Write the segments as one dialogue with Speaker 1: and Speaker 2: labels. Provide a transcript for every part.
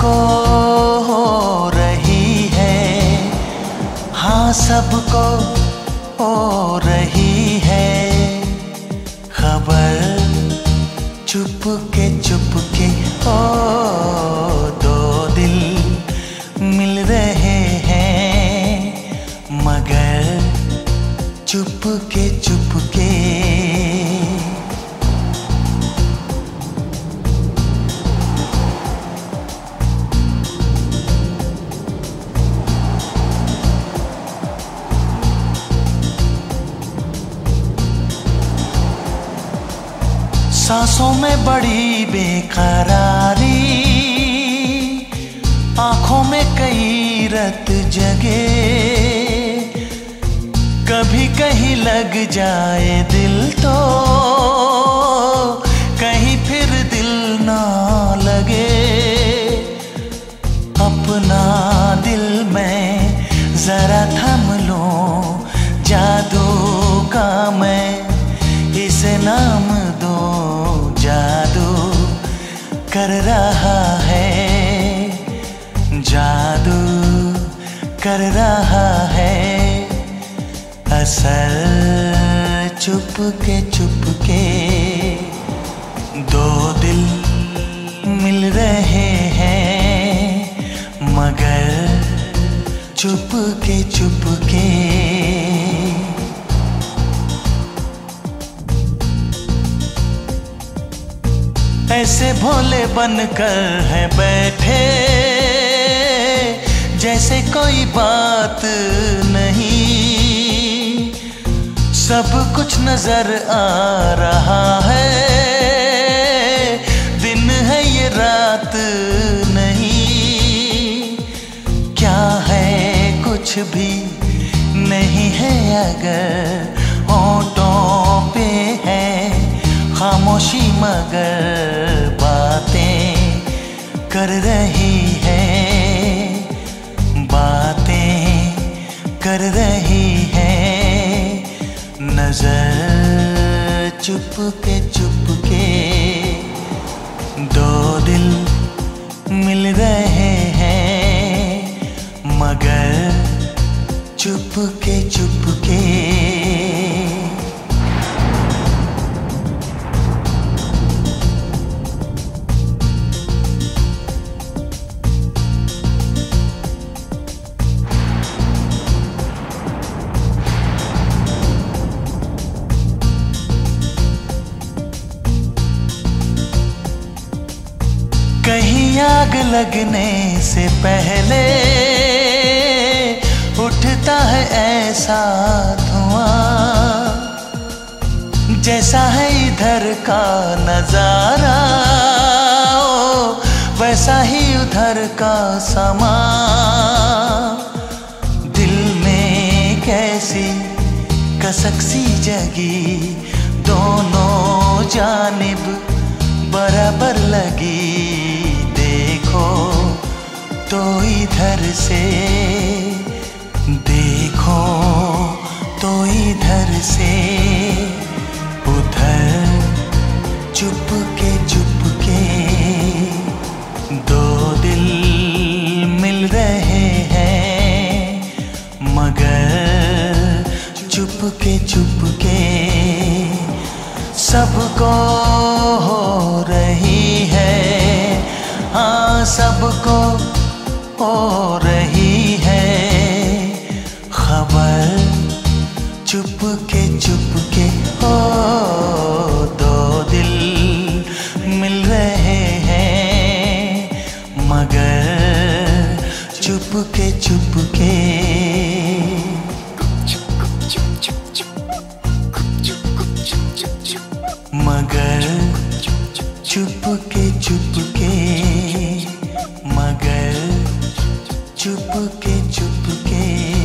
Speaker 1: सबको हो रही है, हाँ सबको हो रही है खबर। चुपके चुपके ओ दो दिल मिल रहे हैं, मगर चुपके चुपके। सांसों में बड़ी बेकरारी, आंखों में कई रत जगे। कभी कहीं लग जाए दिल तो कहीं फिर दिल ना लगे। अपना दिल में जरा थम लूं, जादू का मैं इसे नाम दूं। जादू कर रहा है, जादू कर रहा है असर। चुपके चुपके दो दिल मिल रहे हैं, मगर चुपके चुपके। ऐसे भोले बनकर है बैठे जैसे कोई बात नहीं। सब कुछ नजर आ रहा है, दिन है ये रात नहीं। क्या है कुछ भी नहीं है अगर होठों पे है खामोशी, मगर बातें कर रही है, बातें कर रही है नजर। चुपके चुपके दो दिल मिल रहे हैं, मगर चुपके चुपके। कहीं आग लगने से पहले उठता है ऐसा धुआं, जैसा है इधर का नजारा वैसा ही उधर का समा। दिल में कैसी कसक सी जगी, दोनों जानिब बराबर लगी। देखो तो इधर से, देखो तो इधर से, उधर चुपके चुपके दो दिल मिल रहे हैं, मगर चुपके चुपके। सबको हो रही है, हाँ सबको हो रही है खबर। चुपके चुपके ओ दो दिल मिल रहे हैं, मगर चुपके चुपके। मगर चुपके चुपके, मगर चुपके चुपके,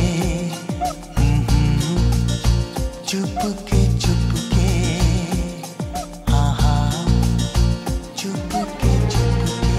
Speaker 1: चुपके चुपके, हाँ हाँ चुपके चुपके।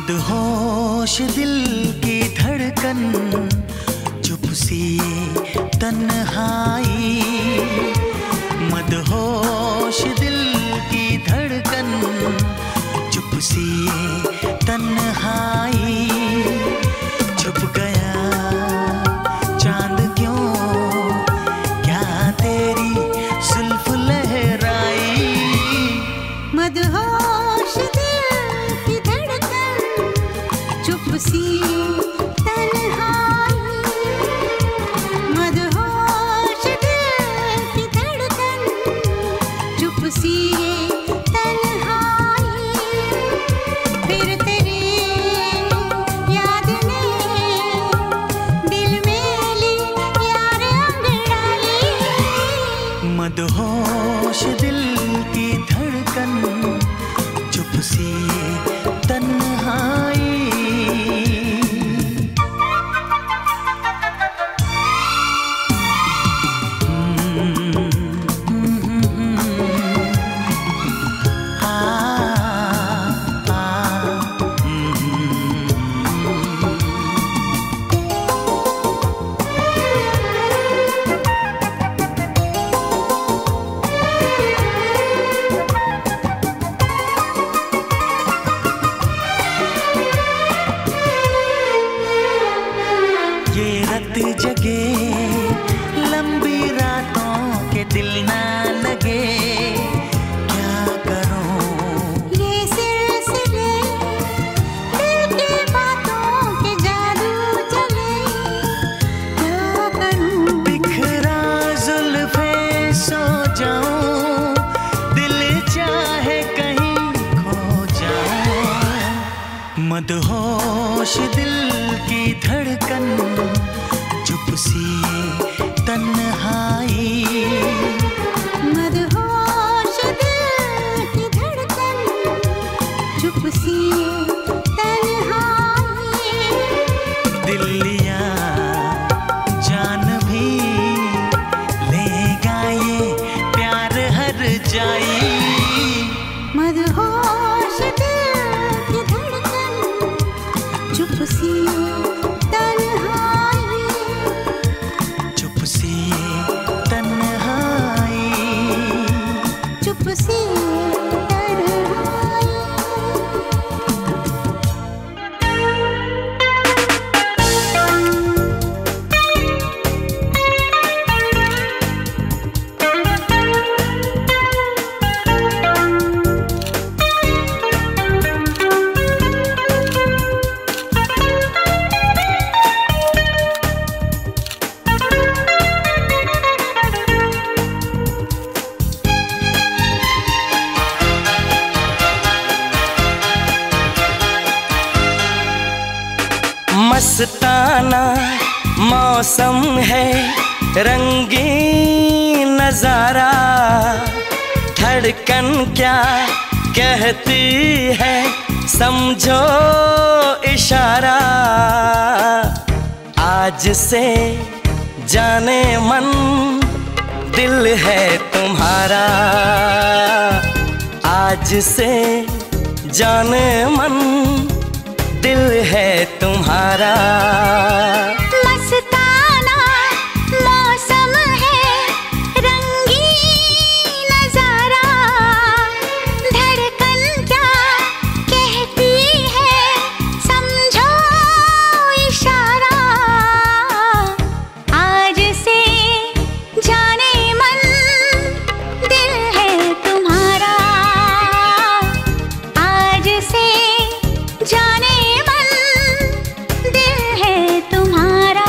Speaker 1: मदहोश दिल की धड़कन, चुप सी तन्हाई। मदहोश दिल की धड़कन, चुप सी तन्हाई। छुप गया चांद क्यों, क्या तेरी जुल्फ लहराई।
Speaker 2: मदहोश दिल की धड़कन, चुप सी तन्हाई। मदहोश दिल की धड़कन, चुप सी तन्हाई। फिर तेरी याद ने दिल में ली यार अंगड़ाई।
Speaker 1: मदहोश दिल की धड़कन, चुप सी तन्हाई। ये रत जगे लंबी रातों के दिल ना लगे, क्या करूं।
Speaker 2: ये सिलसिले दिल की बातों के जादू चले, क्या करूं।
Speaker 1: बिखरा जुल्फे सो जाऊं, दिल चाहे कहीं खो जाऊं। मदहोश दिल की धड़कन, चुप सी तन्हाई।
Speaker 2: मदहोश दिल की धड़कन, चुप सी तन्हाई।
Speaker 1: दिल लिया जान भी लेगा ये प्यार हर जाई।
Speaker 2: मदहोश दिल की धड़कन, चुप सी तन्हाई।
Speaker 1: चुप सी तन्हाई।
Speaker 2: चुप सी तन्हाई।
Speaker 3: मस्ताना मौसम है, रंगीन नजारा। धड़कन क्या कहती है, समझो इशारा। आज से जाने मन दिल है तुम्हारा। आज से जाने मन दिल है तुम्हारा।
Speaker 2: मस्ताना मौसम है, रंगीन नजारा। धड़कन क्या कहती है, समझो इशारा। आज से जाने मन दिल है तुम्हारा। आज से जाने मन दिल है तुम्हारा।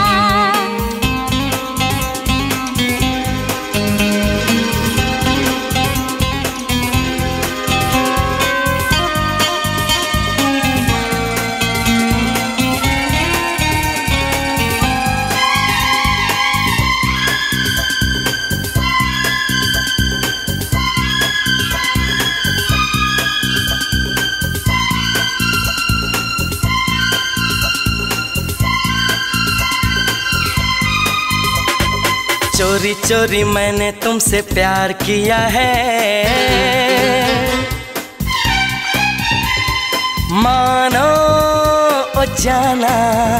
Speaker 3: चोरी चोरी मैंने तुमसे प्यार किया है, मानो ओ जाना,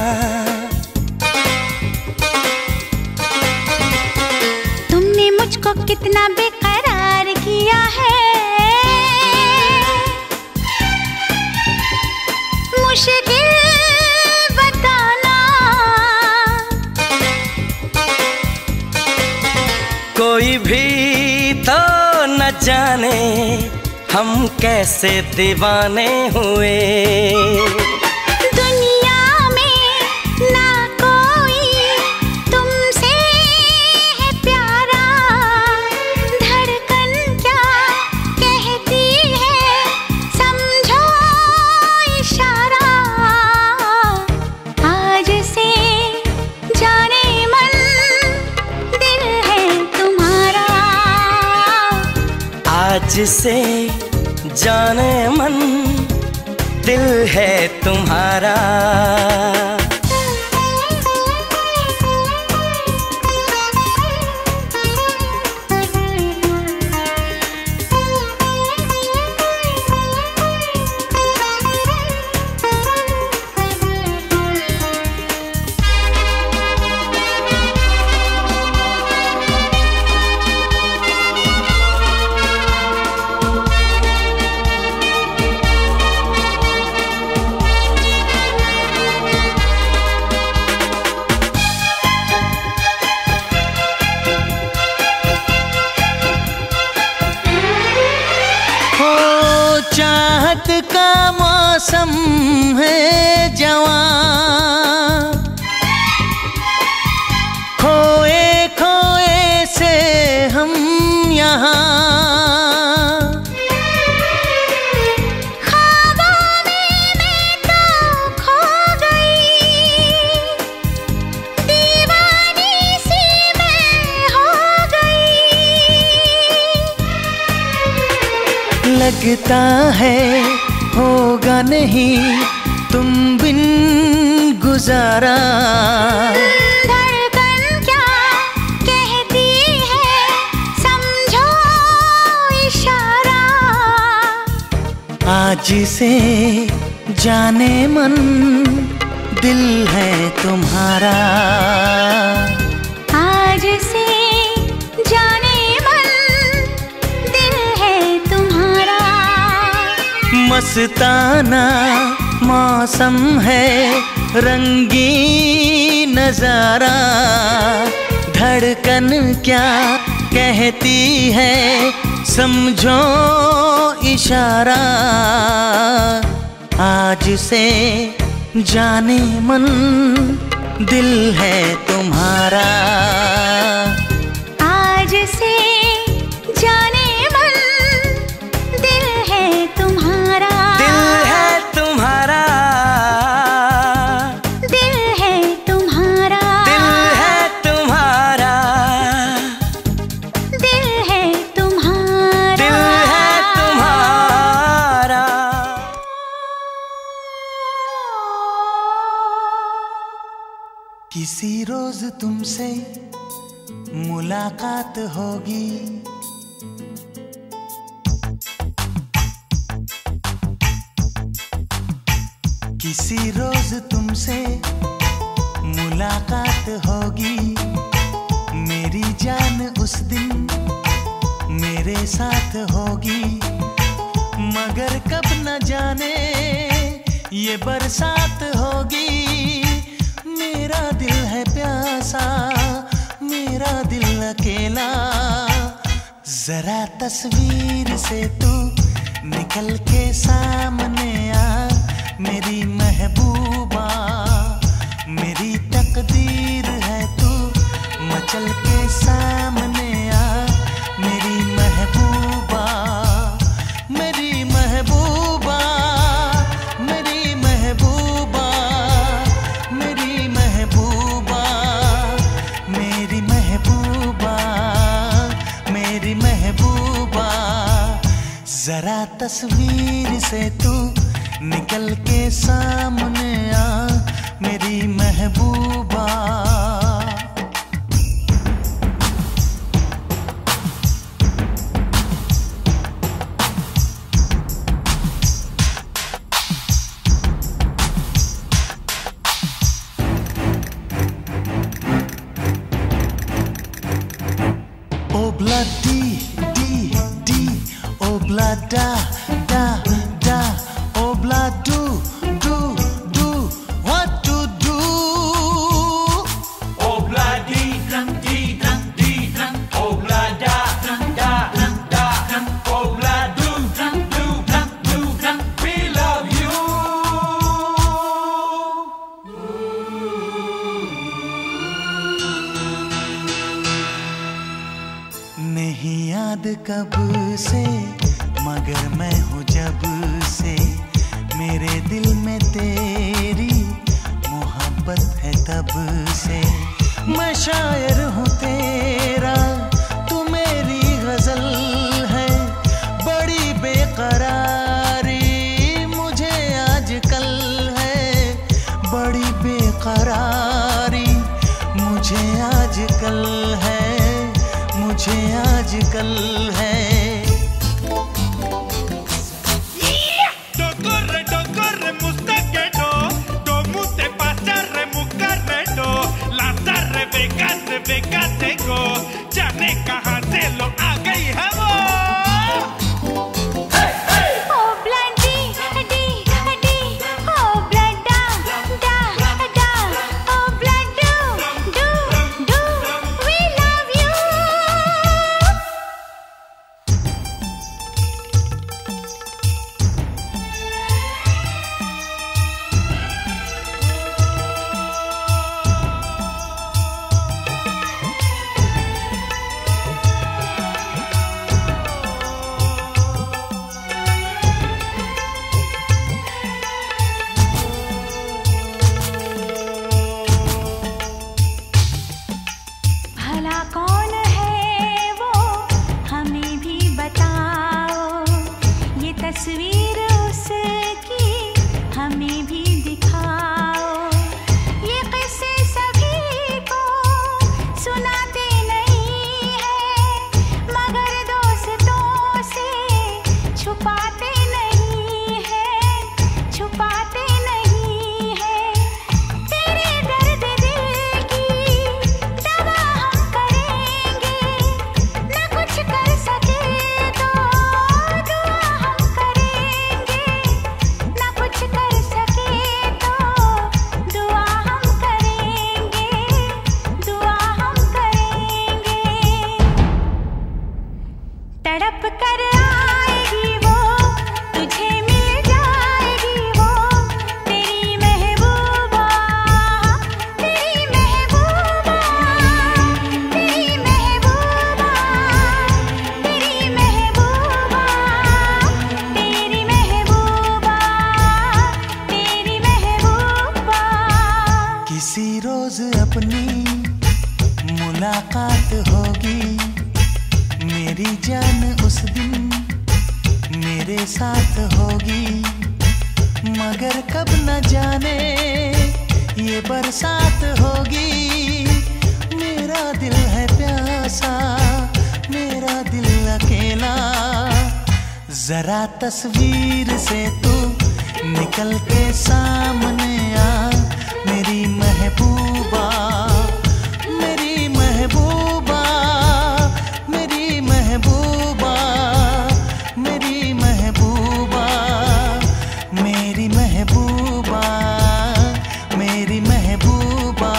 Speaker 2: तुमने मुझको कितना बेकरार किया है, मुश्किल बताना।
Speaker 3: कोई भी तो न जाने हम कैसे दीवाने हुए।
Speaker 2: दुनिया में ना कोई तुमसे है प्यारा, धड़कन क्या कहती है समझो इशारा। आज से जाने मन दिल है तुम्हारा,
Speaker 3: आज से जाने मन दिल है तुम्हारा।
Speaker 1: चाहत का मौसम है जवां, खोए खोए से हम यहाँ।
Speaker 2: ख्वाबों में मैं तो खो गई, दीवानी सी मैं हो गई।
Speaker 1: लगता है होगा नहीं तुम बिन गुजारा।
Speaker 2: धड़कन क्या कहती है समझो इशारा।
Speaker 1: आज से जाने मन दिल है तुम्हारा।
Speaker 2: आज से जाने मन दिल है तुम्हारा।
Speaker 1: मस्ताना मौसम है रंगीन नजारा। धड़कन क्या कहती है समझो इशारा। आज से जाने मन दिल है तुम्हारा।
Speaker 2: आज से जाने मन दिल है तुम्हारा।
Speaker 3: दिल है तुम्हारा,
Speaker 2: दिल है तुम्हारा।
Speaker 3: दिल है तुम्हारा,
Speaker 2: दिल है तुम्हारा।
Speaker 3: दिल है तुम्हारा।
Speaker 1: किसी रोज तुमसे मुलाकात होगी। किसी रोज तुमसे मुलाकात होगी। मेरी जान उस दिन मेरे साथ होगी। मगर कब न जाने ये बरसात होगी। मेरा दिल है प्यासा, मेरा दिल अकेला। जरा तस्वीर से तू निकल के सामने आ। मेरी महबूबा, मेरी तकदीर है तू मचल के सामने आ। मेरी महबूबा, मेरी महबूबा, मेरी महबूबा, मेरी महबूबा, मेरी महबूबा, मेरी महबूबा। जरा तस्वीर से तू निकल के सामने आ। मेरी महबूबा। Obladi, di, di, oblada, da, da, obladu, do, do, what to do?
Speaker 4: Obladi, di, di, oblada, da, da, obladu, do, we love you.
Speaker 1: नहीं याद कब से मगर मैं हूँ जब से मेरे दिल में तेरी मोहब्बत है तब से मैं शायर हूँ तेरा तू मेरी गजल है बड़ी बेकरारी मुझे आजकल है बड़ी बेकरारी मुझे आजकल है मुझे आजकल है
Speaker 5: Corre, mustaquero, do mute pasarre, mucarredo, lazarre, vegase, go, जाने कहाँ से लो आ गई है वो
Speaker 2: कौन है वो हमें भी बताओ ये तस्वीर उसकी हमें भी दिखाओ ये किस्से सभी को सुनाते नहीं है मगर दोस्तों से छुपाते नहीं है छुपाते नहीं है तेरे दर्द दिल की दवा हम करेंगे न कुछ कर सके तो दुआ हम करेंगे न कुछ कर सके तो दुआ हम करेंगे दुआ हम करेंगे तड़प कर आएगी वो तुझे मिल जाएगी वो तेरी महबूबा तेरी महबूबा तेरी महबूबा तेरी महबूबा तेरी महबूबा तेरी महबूबा
Speaker 1: किसी रोज अपनी मुलाकात होगी मेरी जान उस दिन मेरे साथ होगी मगर कब न जाने ये बरसात होगी मेरा दिल है प्यासा मेरा दिल अकेला जरा तस्वीर से तू निकल के सामने आ मेरी महबूबा मेरी महबूबा मेरी महबूबा मेरी महबूबा मेरी महबूबा मेरी महबूबा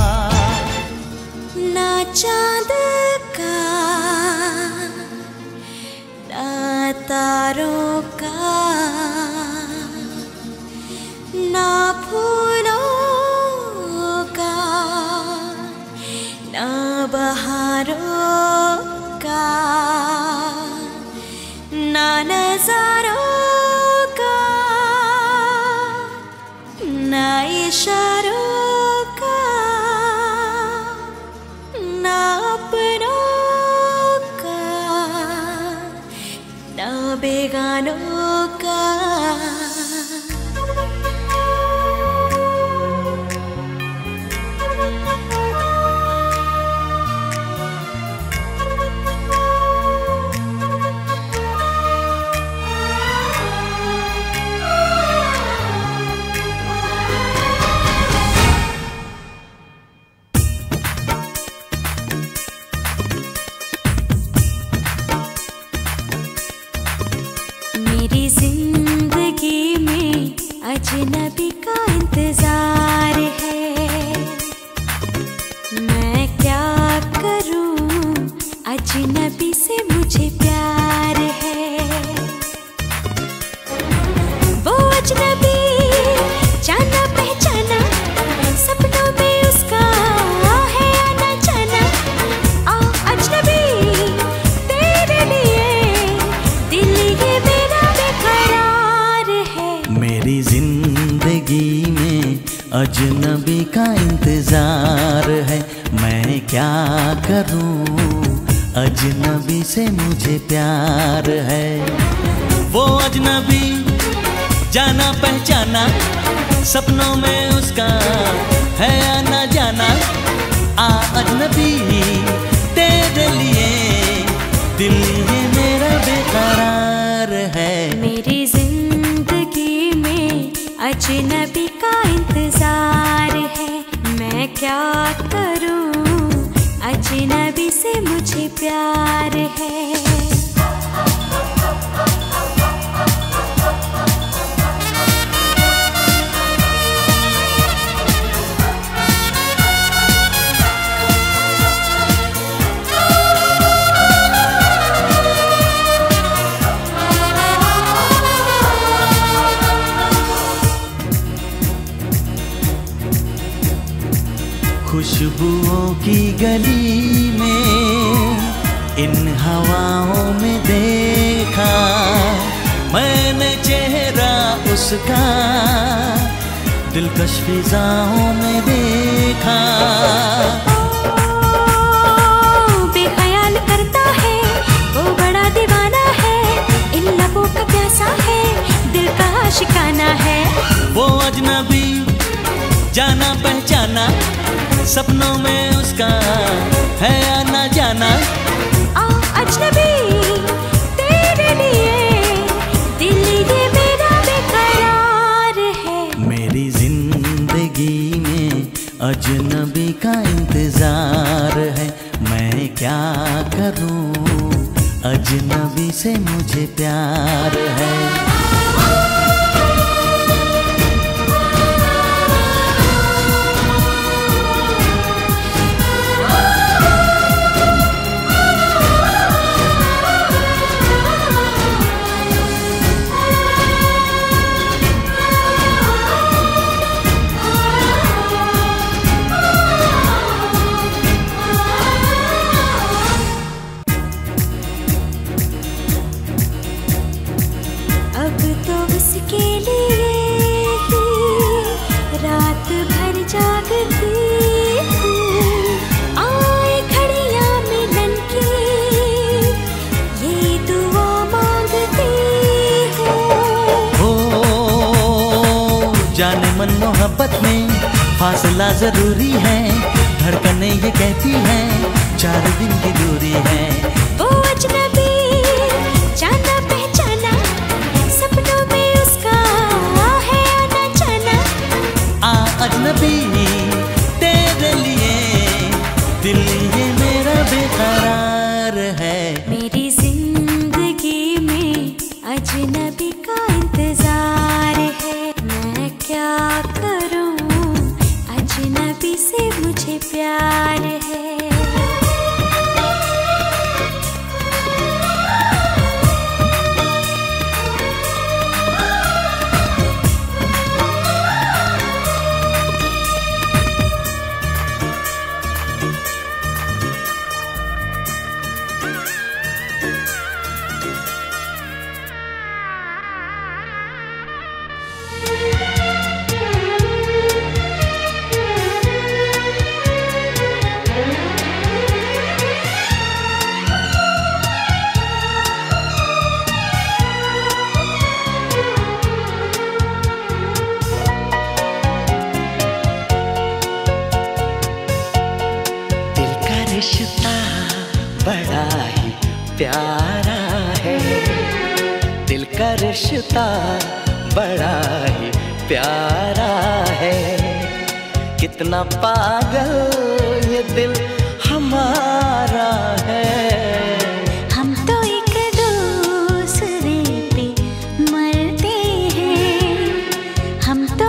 Speaker 2: ना चाँद का ना तारों का ना फूलों का ना बहारों का ना नजारों का ना इशारों का ना अपनों का ना बेगानों का अजनबी का इंतजार है। मैं क्या करूं, अजनबी से मुझे प्यार है। वो अजनबी जाना पहचाना, सपनों में उसका है आना जाना। आ अजनबी तेरे लिए दिल ये मेरा बेकरार है।
Speaker 1: मेरी जिंदगी में अजनबी का इंतजार है। मैं क्या करूं, अजनबी से मुझे प्यार है। वो अजनबी जाना पहचाना, सपनों में उसका है आना जाना। आ अजनबी तेरे लिए दिल ये मेरा बेकरार है।
Speaker 2: मेरी जिंदगी में अजनबी का इंतजार है। मैं क्या करूं, अजनबी से मुझे प्यार है।
Speaker 1: खुशबुओं की गली में इन हवाओं में देखा मैंने चेहरा उसका, दिलकश फिजाओं में देखा।
Speaker 2: बेख्याल करता है वो बड़ा दीवाना है, इन लबों का प्यासा है, दिल का आशिकाना है।
Speaker 1: वो अजनबी जाना पहचाना, सपनों में उसका है आना जाना।
Speaker 2: आ अजनबी तेरे लिए दिल ये मेरा बेकरार है।
Speaker 1: मेरी जिंदगी में अजनबी का इंतजार है। मैं क्या करूं, अजनबी से मुझे प्यार है।
Speaker 2: अब तो उसके लिए ही रात भर जागती हूँ। आए घड़ियाँ मिलन की ये दुआ मांगती हूँ।
Speaker 1: ओ जाने मन मोहब्बत में फासला जरूरी है, धड़कने ये कहती है 4 दिन की दूरी है।
Speaker 2: वो अजनबी जाना पहचाना, सपनों में उसका है आना जाना।
Speaker 1: आ अजनबी तेरे लिए दिल ये मेरा बेकरार है।
Speaker 2: मेरी जिंदगी में अजनबी का इंतजार है। मैं क्या करूं, अजनबी से मुझे प्यार है।
Speaker 3: रिश्ता बड़ा ही प्यारा है, दिल का रिश्ता बड़ा ही प्यारा है। कितना पागल ये दिल हमारा है।
Speaker 2: हम तो एक दूसरे पे मरते हैं, हम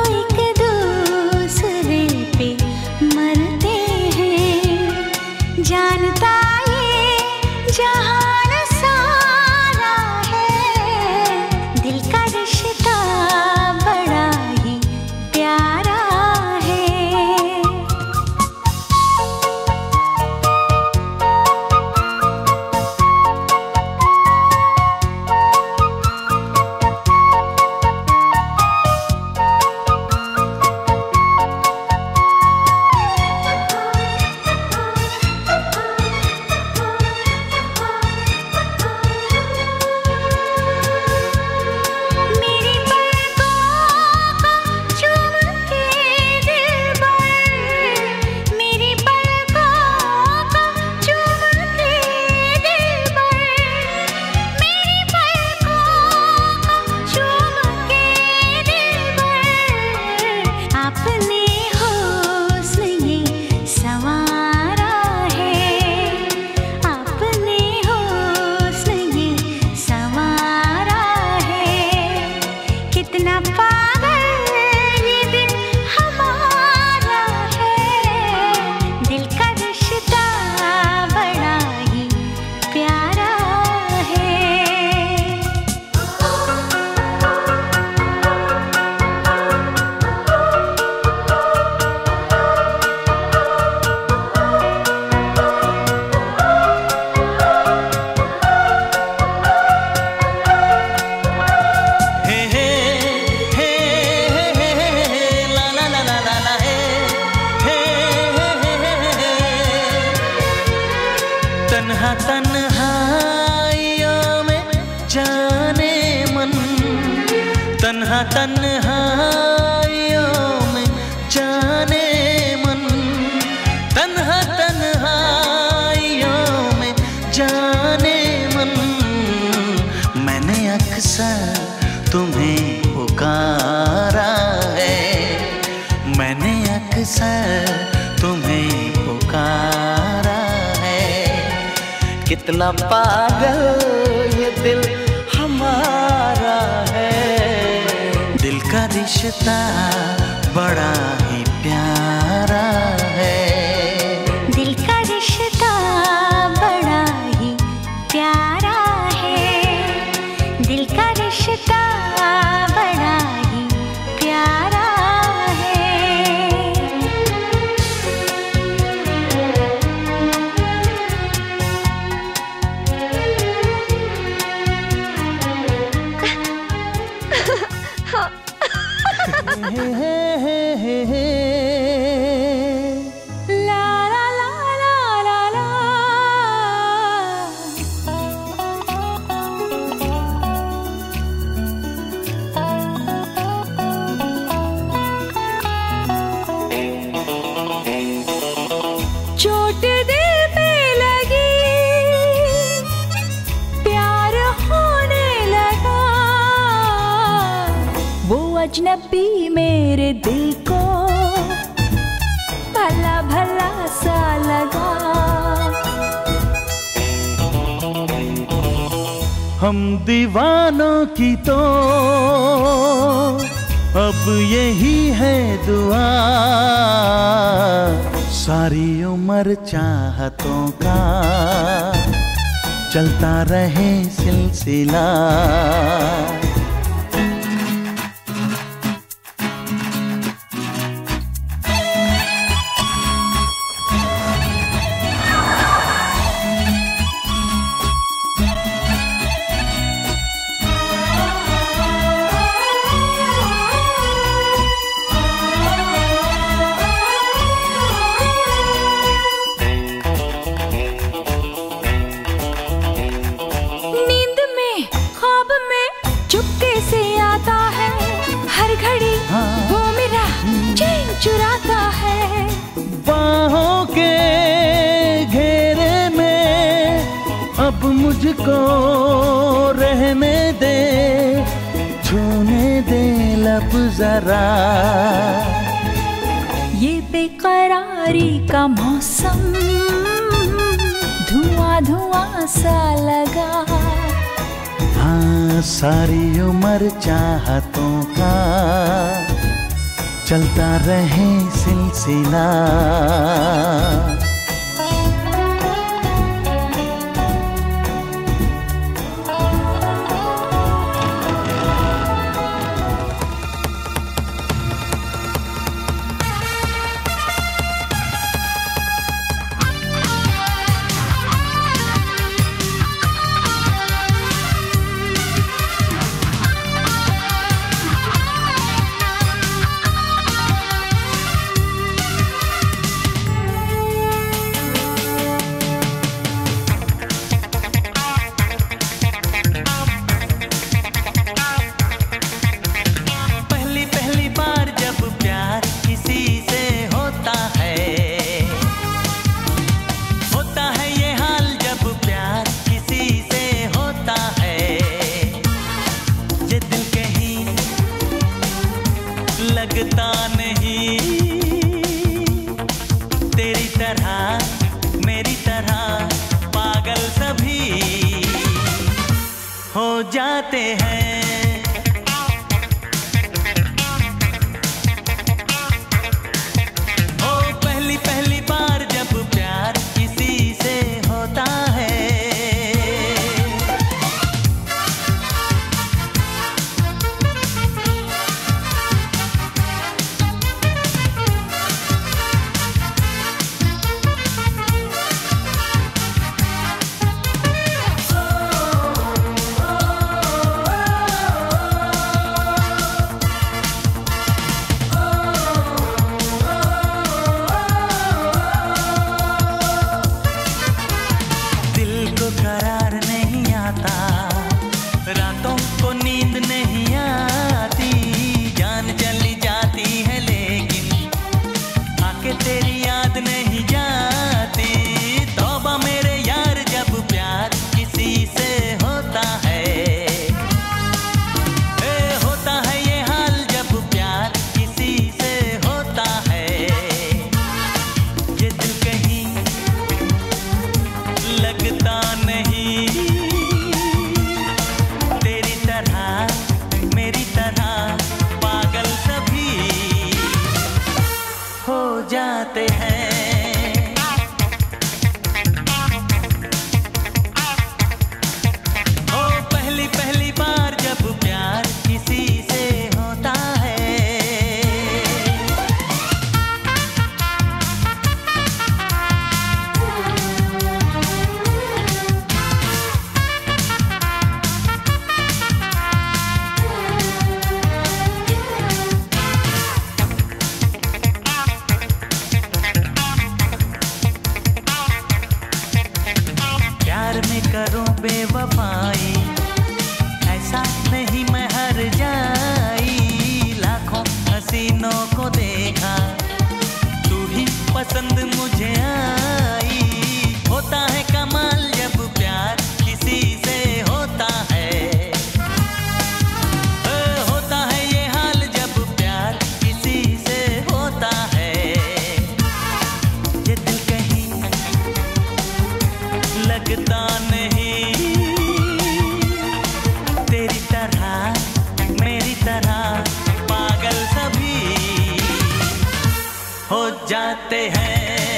Speaker 2: आपने हुस्न ये संवारा है, आपने हुस्न ये संवारा है। कितना पागल ये दिल हमारा है, दिल का रिश्ता बड़ा ही प्यारा है।
Speaker 1: हे हे हे हे ला ला ला ला ला ला हे हे तन्हा तन्हाइयों में जाने मन, तन्हा तन्हाइयों में जाने मन, तन्हा तन्हाइयों में जाने मन। मैंने अक्सर तुम्हें पुकारा है, मैंने अक्सर तुम्हें पुकारा है। कितना पागल ये दिल हमारा है, दिल का रिश्ता बड़ा ही प्यारा है।
Speaker 2: दिल का रिश्ता बड़ा ही प्यारा है, दिल का रिश्ता बड़ा ही प्यारा है। ला ला ला ला ला ला। चोट दिल पे लगी, प्यार होने लगा, वो अजनबी मेरे दिल को भला भला सा लगा।
Speaker 1: हम दीवानों की तो अब यही है दुआ, सारी उम्र चाहतों का चलता रहे सिलसिला।
Speaker 2: नींद में ख्वाब में चुपके से आता है, हर घड़ी वो मेरा चैन चुराता है।
Speaker 1: बाहों के घेरे में अब मुझको रहने दे, छूने दे लब जरा।
Speaker 2: ये बेकरारी का मौसम धुआं धुआं सा लगा।
Speaker 1: हाँ, सारी उम्र चाहतों का चलता रहे सिलसिला। लगता नहीं तेरी तरह मेरी तरह पागल सभी हो जाते हैं। ओ पहली पहली बार जब प्यार किसी से होता है, करार नहीं आता, रातों को नींद नहीं आती, जान चली जाती है लेकिन आके तेरी याद नहीं जाती। तौबा मेरे यार जब प्यार किसी से होता है, होता है ये हाल जब प्यार किसी से होता है। ये दिल कहीं लगता नहीं तेरी तरह मेरी तरह पागल सभी हो जाते हैं। ओ पहली पहली बार जब प्यार किसी से होता है, प्यार में करूं बेवफाई, ऐसा नहीं मैं हर जाई। लाखों हसीनों को देखा, तू ही पसंद मुझे आई। होता है कमाल जब प्यार किसी से होता है, होता है ये हाल जब प्यार किसी से होता है। ये दिल कहीं लगता नहीं तेरी तरह मेरी तरह पागल सभी हो जाते हैं।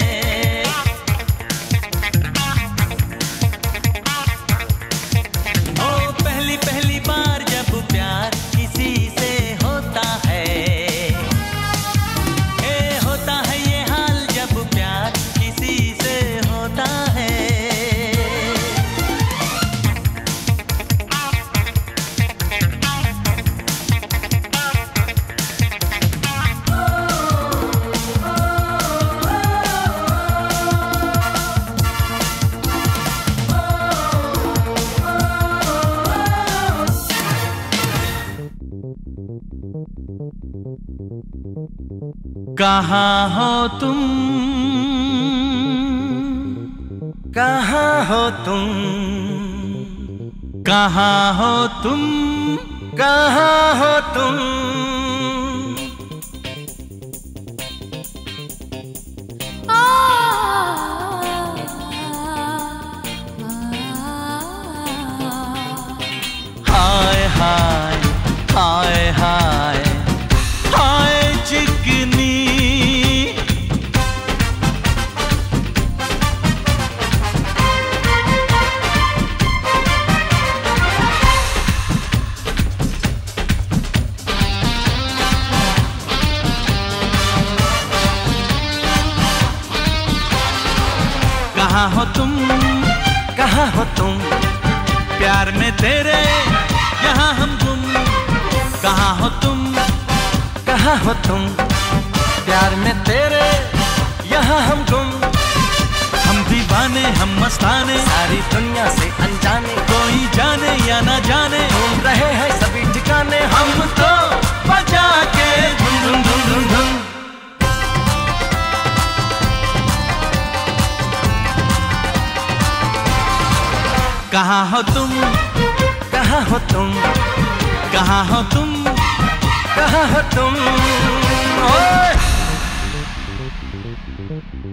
Speaker 1: ओ पहली पहली बार जब प्यार किसी से होता है, होता है ये हाल जब प्यार किसी से होता है। कहाँ हो तुम, कहाँ हो तुम, कहाँ हो तुम, कहाँ हो तुम। हाय हाय हाय हाय हाय चिकनी, कहाँ हो तुम, कहाँ हो तुम, प्यार में तेरे यहाँ हम गुम। कहाँ हो तुम, कहाँ हो तुम, प्यार में तेरे यहाँ हम गुम। हम दीवाने हम मस्ताने, सारी दुनिया से अनजाने, कोई जाने या ना जाने, घूम रहे हैं सभी ठिकाने। हम तो बजा के धुन धुन धुन धुन धुन। कहाँ हो तुम, कहाँ हो तुम, कहाँ हो तुम, कहाँ हो तुम।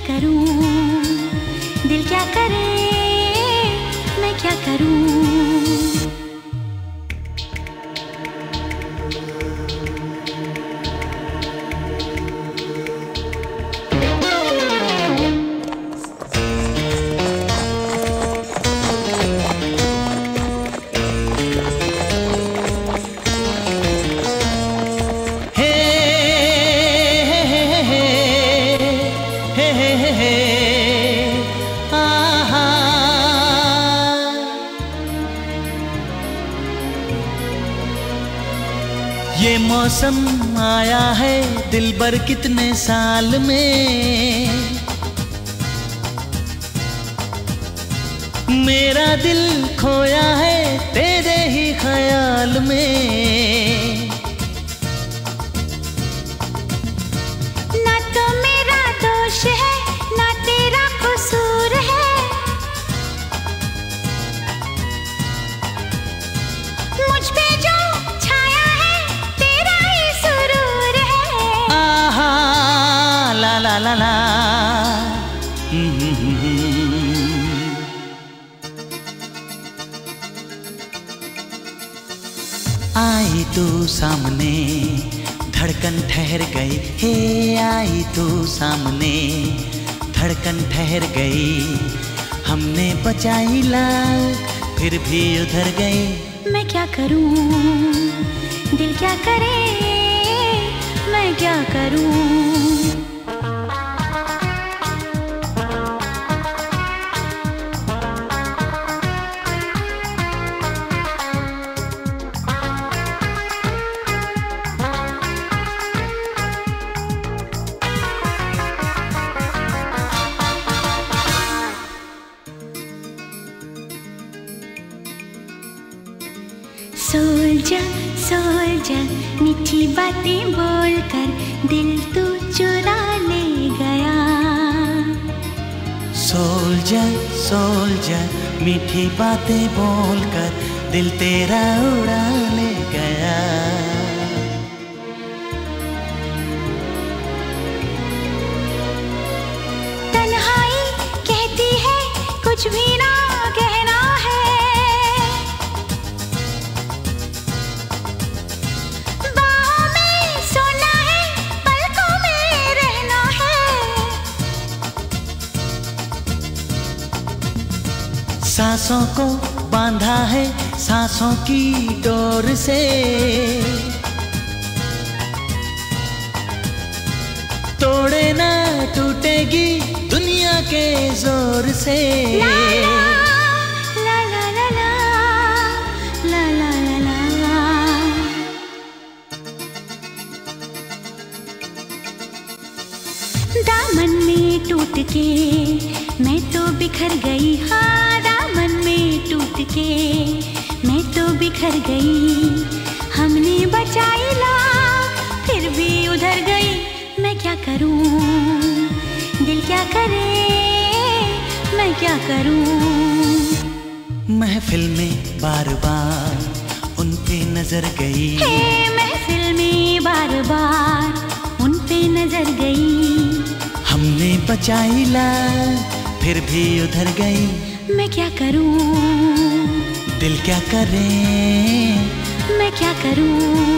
Speaker 2: करूं, दिल क्या करे, मैं क्या करूं।
Speaker 3: ये मौसम आया है दिलबर कितने साल में, मेरा दिल खोया है तेरे ही ख्याल में।
Speaker 2: ना तो मेरा दोष है ना तेरा कसूर है, मुझ पे जो छाया है तेरा ही सुरूर है।
Speaker 3: आहा ला ला ला ला। आई तू सामने धड़कन ठहर गई, हे आई तू सामने धड़कन ठहर गई, हमने बचाई लाख फिर भी उधर गई।
Speaker 2: मैं क्या करूं, दिल क्या करे, मैं क्या करूं। सोल्जा सोल्जा मीठी बातें बोलकर दिल तू चुरा ले गया।
Speaker 3: सोल्जा सोल्जा मीठी बातें बोलकर दिल तेरा उड़ा ले गया।
Speaker 2: तन्हाई कहती है कुछ भी ना कहना है, बाहों में सोना है पलकों में रहना है।
Speaker 3: सांसों को बांधा है सांसों की डोर से, तोड़े ना टूटेगी दुनिया के जोर से।
Speaker 2: ला ला ला ला ला ला ला ला। दामन में टूट के मैं तो बिखर गई, हाँ दामन में टूट के मैं तो बिखर गई, हमने बचाई लाख फिर भी उधर गई। मैं क्या करूं, दिल क्या करे, मैं क्या करूं।
Speaker 3: महफिल में बार बार उन पे नजर गई,
Speaker 2: हे महफिल में बार बार उन पे नजर गई,
Speaker 3: हमने बचाई ला फिर भी उधर गई।
Speaker 2: मैं क्या करूं,
Speaker 3: दिल क्या करे,
Speaker 2: मैं क्या करूं।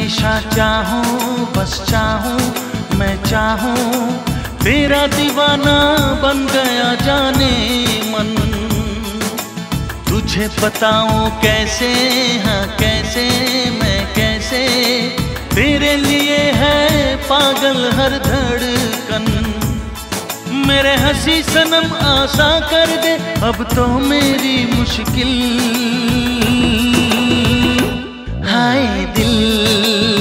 Speaker 3: हमेशा चाहूं, बस चाहूं, मैं चाहूं, तेरा दीवाना बन गया जाने मन। तुझे बताऊं कैसे, हाँ कैसे, मैं कैसे, तेरे लिए है पागल हर धड़कन। मेरे हंसी सनम आसा कर दे अब तो मेरी मुश्किल। हाय दिल